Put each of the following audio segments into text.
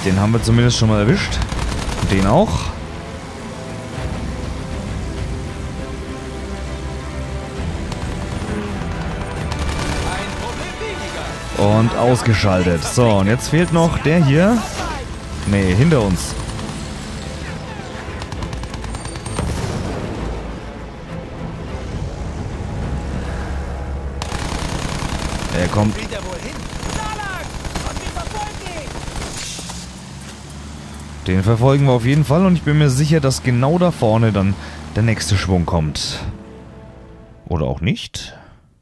Den haben wir zumindest schon mal erwischt. Den auch. Und ausgeschaltet. So, und jetzt fehlt noch der hier. Nee, hinter uns. Er kommt. Den verfolgen wir auf jeden Fall und ich bin mir sicher, dass genau da vorne dann der nächste Schwung kommt. Oder auch nicht.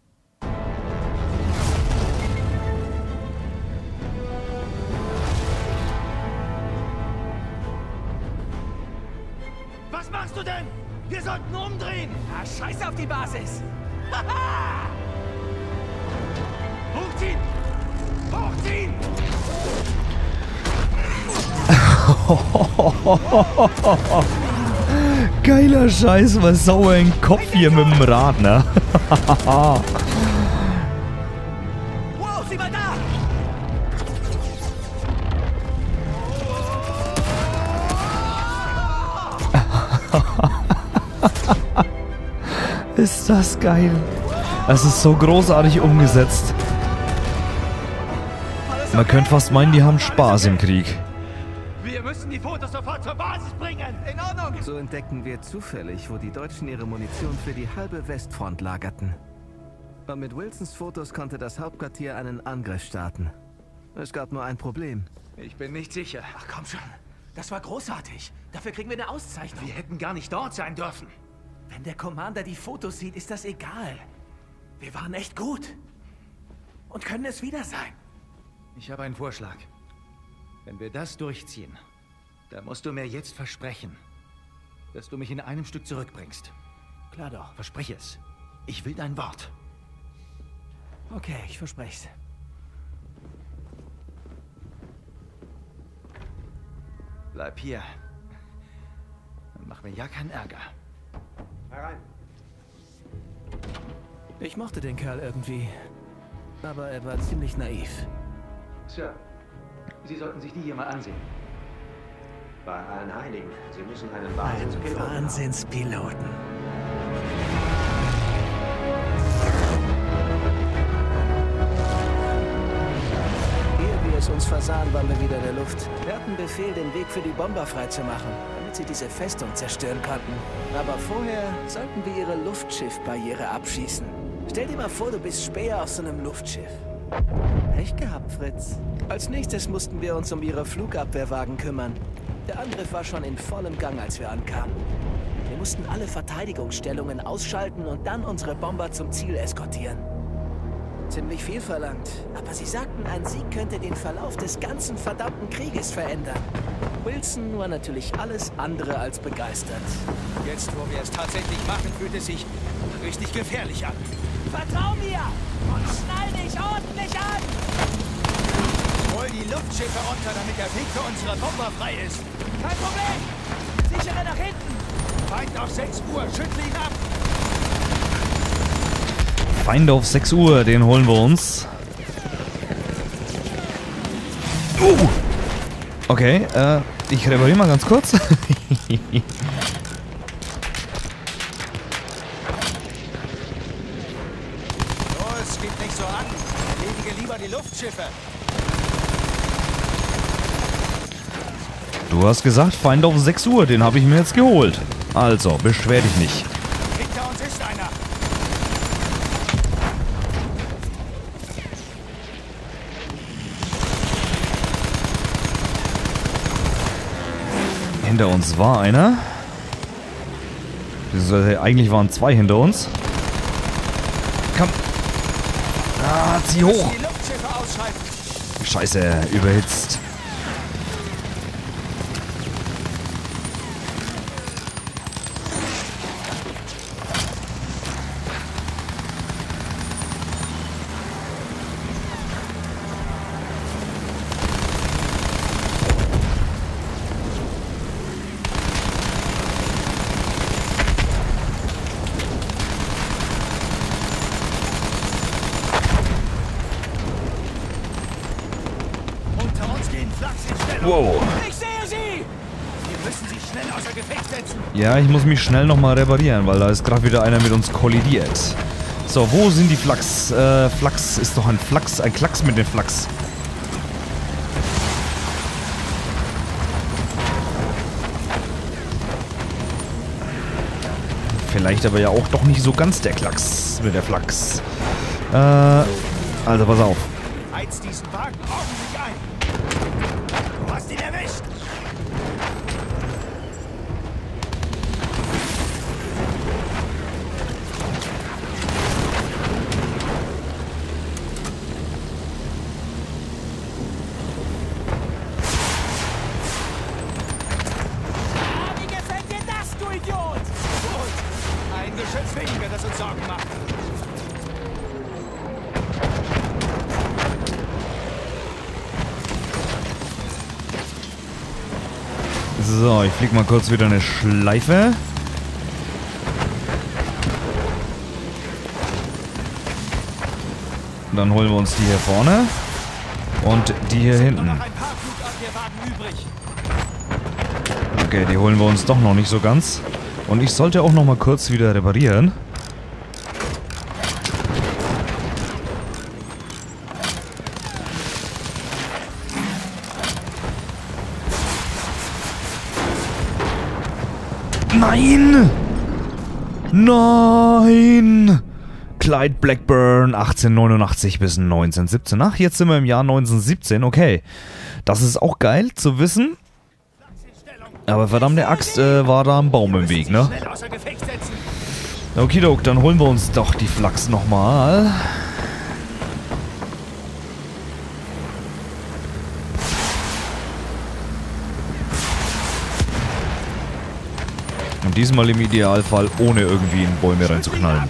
Was machst du denn? Wir sollten umdrehen. Ah, scheiß auf die Basis. Haha! Hochziehen! Hochziehen! Geiler Scheiß, was sauer im Kopf hier mit dem Rad, ne? Wow, sieh mal da! Ist das geil. Es ist so großartig umgesetzt. Man könnte fast meinen, die haben Spaß im Krieg. Wir müssen die Fotos sofort zur Basis bringen. In Ordnung. So entdeckten wir zufällig, wo die Deutschen ihre Munition für die halbe Westfront lagerten. Und mit Wilsons Fotos konnte das Hauptquartier einen Angriff starten. Es gab nur ein Problem. Ich bin nicht sicher. Ach komm schon, das war großartig. Dafür kriegen wir eine Auszeichnung. Wir hätten gar nicht dort sein dürfen. Wenn der Commander die Fotos sieht, ist das egal. Wir waren echt gut. Und können es wieder sein. Ich habe einen Vorschlag. Wenn wir das durchziehen, dann musst du mir jetzt versprechen, dass du mich in einem Stück zurückbringst. Klar doch. Versprich es. Ich will dein Wort. Okay, ich verspreche es. Bleib hier. Und mach mir ja keinen Ärger. Herein. Ich mochte den Kerl irgendwie. Aber er war ziemlich naiv. Sir, Sie sollten sich die hier mal ansehen. Bei allen Heiligen. Sie müssen einen Ein Wahnsinnspiloten haben. Wahnsinnspiloten. Ehe wir es uns versahen, waren wir wieder in der Luft. Wir hatten Befehl, den Weg für die Bomber freizumachen, damit sie diese Festung zerstören konnten. Aber vorher sollten wir ihre Luftschiffbarriere abschießen. Stell dir mal vor, du bist Späher auf so einem Luftschiff. Pech gehabt, Fritz. Als nächstes mussten wir uns um ihre Flugabwehrwagen kümmern. Der Angriff war schon in vollem Gang, als wir ankamen. Wir mussten alle Verteidigungsstellungen ausschalten und dann unsere Bomber zum Ziel eskortieren. Ziemlich viel verlangt. Aber sie sagten, ein Sieg könnte den Verlauf des ganzen verdammten Krieges verändern. Wilson war natürlich alles andere als begeistert. Jetzt, wo wir es tatsächlich machen, fühlt es sich richtig gefährlich an. Vertrau mir und schnall dich ordentlich an! Hol die Luftschiffe runter, damit der Weg für unsere Bomber frei ist. Kein Problem! Sichere nach hinten! Feind auf 6 Uhr, schüttle ihn ab! Feinde auf 6 Uhr, den holen wir uns. Okay, ich repariere mal ganz kurz. Los, geht nicht so an. Erledige lieber die Luftschiffe. Du hast gesagt, Feinde auf 6 Uhr, den habe ich mir jetzt geholt. Also, beschwer dich nicht. Hinter uns ist einer. Hinter uns war einer. Eigentlich waren 2 hinter uns. Komm. Ah, zieh hoch. Die Luftschiffe ausschalten. Scheiße, überhitzt. hin. Wow. Ich sehe sie! Wir müssen sie schnell außer Gefecht setzen. Ja, ich muss mich schnell nochmal reparieren, weil da ist gerade wieder einer mit uns kollidiert. So, wo sind die Flachs? Flachs ist doch ein Flachs, ein Klacks mit den Flachs. Vielleicht aber ja auch doch nicht so ganz der Klacks mit der Flachs. Also pass auf. Heiz diesen Wagen ordentlich ein. Du hast ihn erwischt. Wie gefällt dir das, du Idiot? Gut. Ein Geschütz weniger, das uns Sorgen macht. So, ich flieg mal kurz wieder eine Schleife. Dann holen wir uns die hier vorne. Und die hier hinten. Noch ein paar Flugabwehrwagen übrig. Okay, die holen wir uns doch noch nicht so ganz. Und ich sollte auch noch mal kurz wieder reparieren. Nein! Nein! Clyde Blackburn, 1889 bis 1917. Ach, jetzt sind wir im Jahr 1917, okay. Das ist auch geil zu wissen. Aber verdammte Axt, war da ein Baum im Weg, ne? Schnell außer Gefecht setzen. Okidok, dann holen wir uns doch die Flachs nochmal. Und diesmal im Idealfall ohne irgendwie in Bäume reinzuknallen.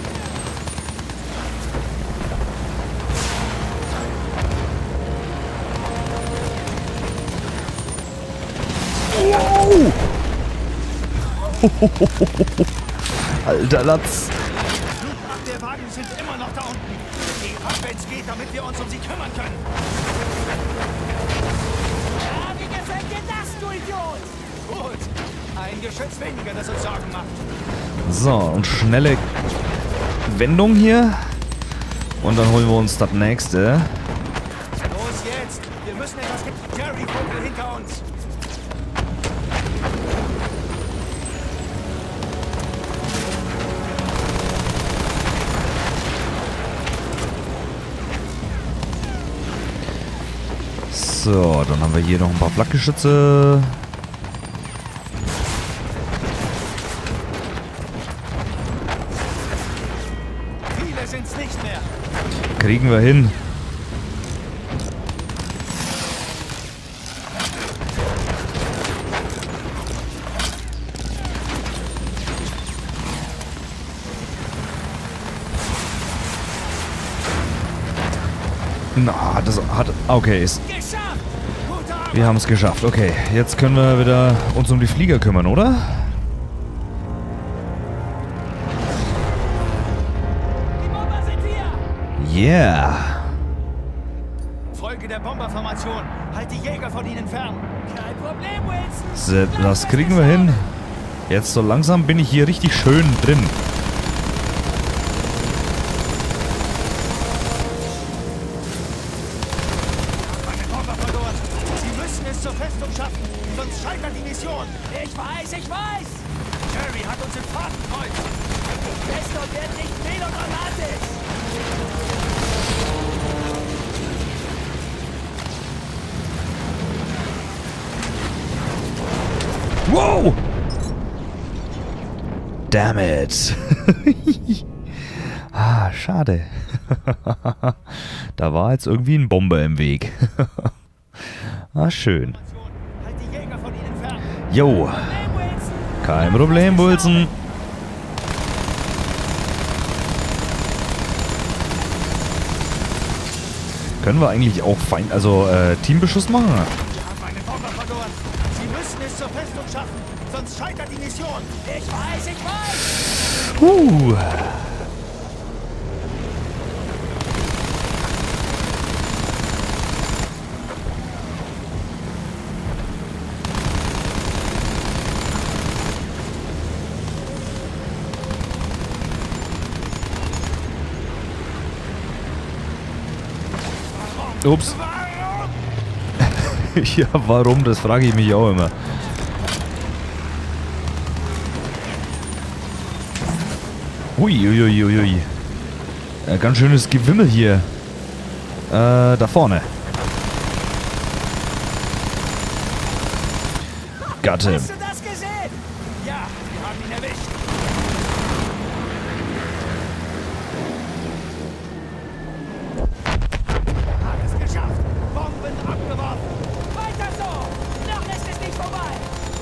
Wow! Alter Latz. Flugabwehrwagen sind immer noch da unten. Geh ab, wenn's geht, damit wir uns um sie kümmern können. Ja, wie gefällt dir das, du Idiot? Gut. Ein Geschütz weniger, das uns Sorgen macht. So, und schnelle Wendung hier. Und dann holen wir uns das nächste. Los jetzt. Wir müssen etwas... Jerry, Vogel hinter uns. So, dann haben wir hier noch ein paar Flakgeschütze. Viele sind's nicht mehr. Kriegen wir hin. Na, das hat... Okay, ist... Geschafft! Gute Arbeit! Wir haben es geschafft. Okay, jetzt können wir wieder uns um die Flieger kümmern, oder? Die Bomber sind hier! Yeah. Folge der Bomberformation. Halt die Jäger von ihnen fern. Kein Problem, Wilson. Das kriegen wir hin. Jetzt so langsam bin ich hier richtig schön drin. Meine Bomber verloren. Sie müssen es zur Festung schaffen, sonst scheitert die Mission. Ich weiß, ich weiß. Jerry hat uns im Fadenkreuz. Die Festung wird nicht melodramatisch. Wow! Damn it. Ah, schade. Da war jetzt irgendwie ein Bomber im Weg. Ah, schön. Halt die Jäger von ihnen fern. Jo, Problem, Wilson. kein Problem, Wilson. Können wir eigentlich auch Teambeschuss machen? Wir haben meine Bomber verloren. Sie müssen es zur Festung schaffen, sonst scheitert die Mission. Ich weiß, ich weiß. Ups. Ja, warum? Das frage ich mich auch immer. Uiuiuiui. Ganz schönes Gewimmel hier. Da vorne. Gatte. Hast du das gesehen? Ja, wir haben ihn erwischt. Hat es geschafft. Bomben abgeworfen. Weiter so! Noch ist es nicht vorbei.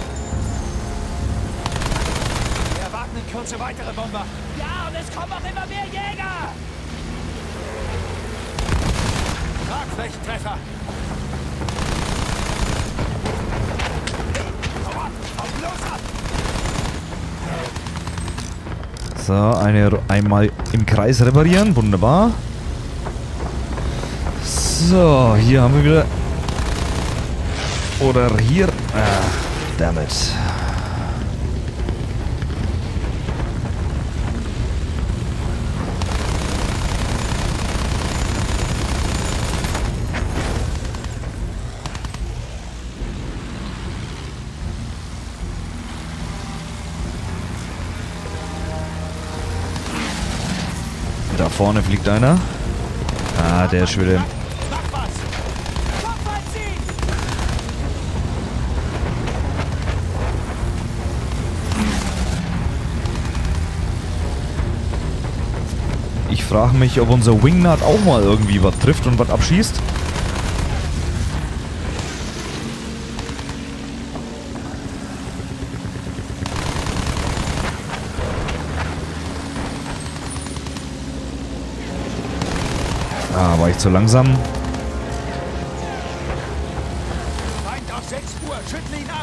Wir erwarten in Kürze weitere Bomber. Ja, und es kommen auch immer mehr Jäger. Tragflächentreffer. Hau ab! Hau bloß ab! So, einmal im Kreis reparieren. Wunderbar. So, hier haben wir wieder... Oder hier... Dammit. Da vorne fliegt einer. Ah, der ist wieder... Mach was! Kopfball ziehen! Ich frage mich, ob unser Wingnut auch mal irgendwie was trifft und was abschießt. Ah, war ich zu langsam? Feind auf 6 Uhr! Schüttle ihn ab!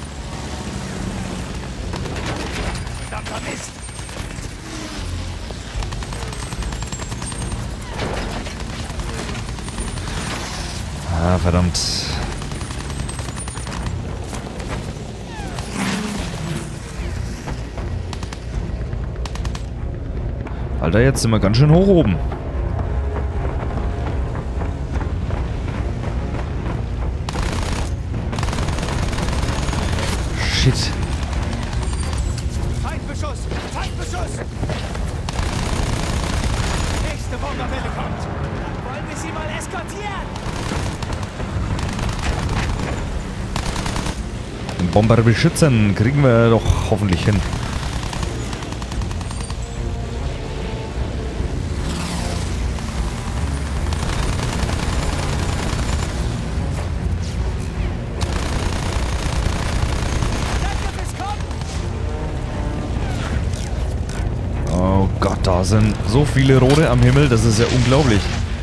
Verdammter Mist! Ah, verdammt. Alter, jetzt sind wir ganz schön hoch oben. Shit. Feindbeschuss! Feindbeschuss! Nächste Bomberwelle kommt! Wollen wir sie mal eskortieren? Den Bomber beschützen kriegen wir doch hoffentlich hin. Danke fürs Kommen! Oh Gott, da sind so viele Rote am Himmel, das ist ja unglaublich.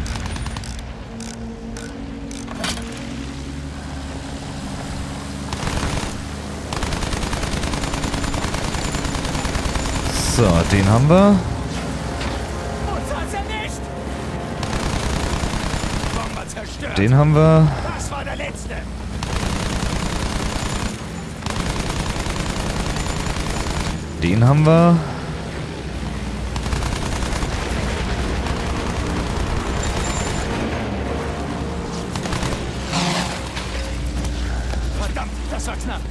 So, den haben wir. Uns hat's erwischt! Bomber zerstört! Den haben wir. Das war der letzte! Den haben wir. Verdammt, das war knapp!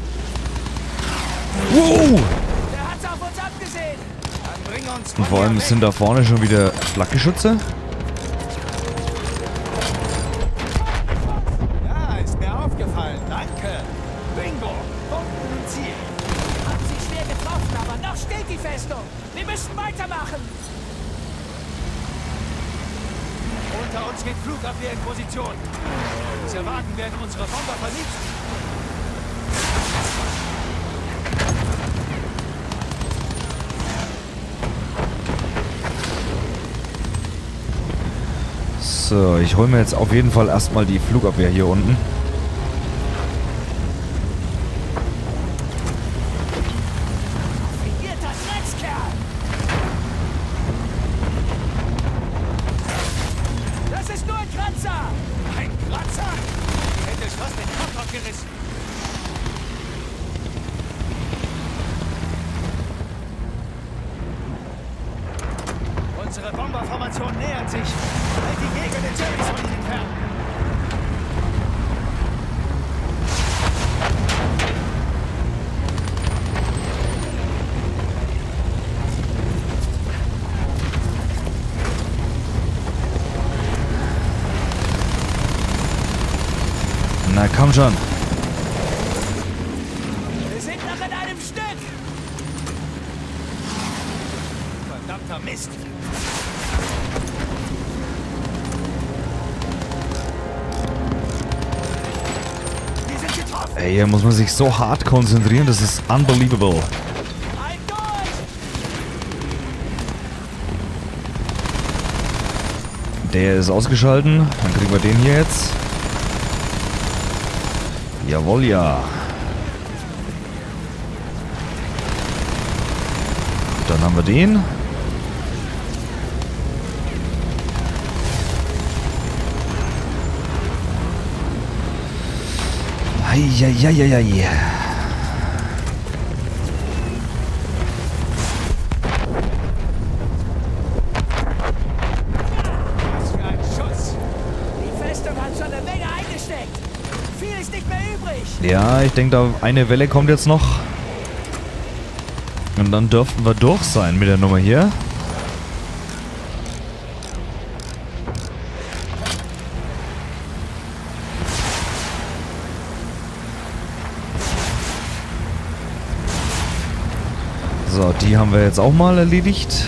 Wow! Der hat's auf uns abgesehen! Dann bring uns Und vor allem sind da vorne schon wieder Flakgeschütze. Ja, ist mir aufgefallen. Danke. Bingo. Bomben im Ziel. Haben sie schwer getroffen, aber noch steht die Festung! Wir müssen weitermachen! Unter uns geht Flugabwehr in Position. Diese Wagen werden unsere Bomber vernichten. So, ich hole mir jetzt auf jeden Fall erstmal die Flugabwehr hier unten. Regierter Dreckskerl! Das ist nur ein Kratzer! Ein Kratzer? Hätte es fast den Kopf abgerissen. Unsere Bomberformation nähert sich. Halt die Jäger der Jerrys von ihnen fern. Na komm schon. Wir sind noch in einem Stück. Verdammter Mist. Wir sind getroffen. Ey, hier muss man sich so hart konzentrieren, das ist unbelievable. Halt durch. Der ist ausgeschalten. Dann kriegen wir den hier jetzt. Jawohl, ja. Dann haben wir den. Eieieiei. Was für ein Schuss. Die Festung hat schon eine Menge eingesteckt. Viel ist nicht mehr übrig. Ja, ich denke, da eine Welle kommt jetzt noch. Und dann dürften wir durch sein mit der Nummer hier. So, die haben wir jetzt auch mal erledigt.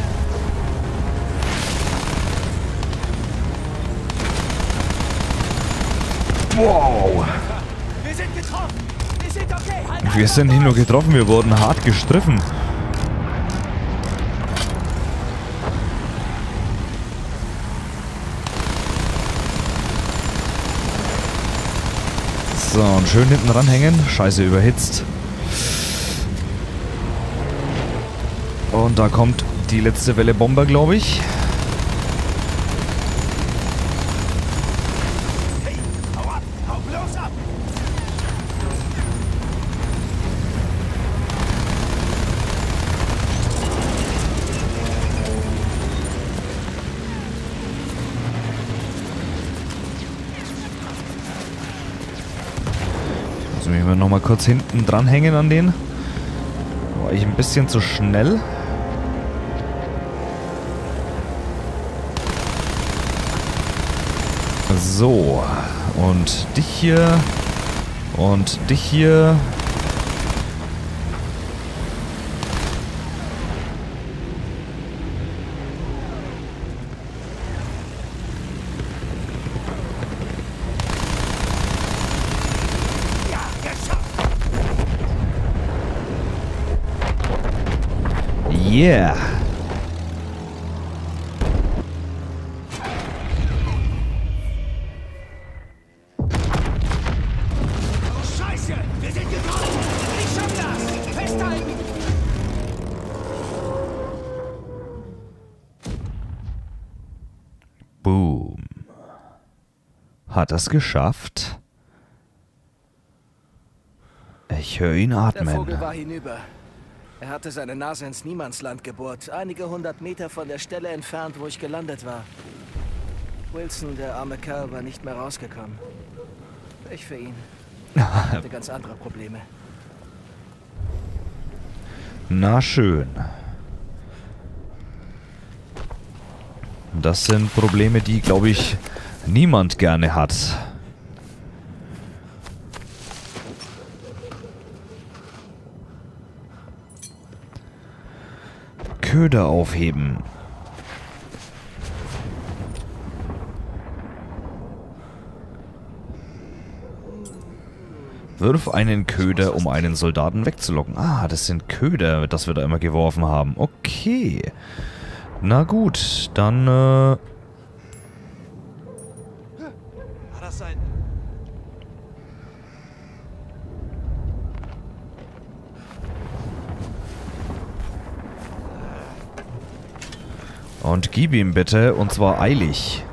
Wow! Wir sind getroffen. Wir sind okay. Halt Wir sind nicht nur getroffen, wir wurden hart gestriffen. So, und schön hinten ranhängen. Scheiße, überhitzt. Und da kommt die letzte Welle Bomber, glaube ich. Hey, hau ab. Hau bloß ab. Muss mich mal noch mal kurz hinten dranhängen an den. War ich ein bisschen zu schnell. So, und dich hier und dich hier. Ja, geschafft. Yeah. Oh, Scheiße. Wir sind getroffen. Ich schaff das. Festhalten. Boom. Hat es geschafft? Ich höre ihn Der Vogel atmen. war hinüber. Er hatte seine Nase ins Niemandsland gebohrt, einige 100 Meter von der Stelle entfernt, wo ich gelandet war. Wilson, der arme Kerl, war nicht mehr rausgekommen. Ich für ihn. Er hatte ganz andere Probleme. Na schön. Das sind Probleme, die, glaube ich, niemand gerne hat. Köder aufheben. Wirf einen Köder, um einen Soldaten wegzulocken. Ah, das sind Köder, das wir da immer geworfen haben. Okay. Na gut, dann War das ein... und gib ihm bitte, und zwar eilig.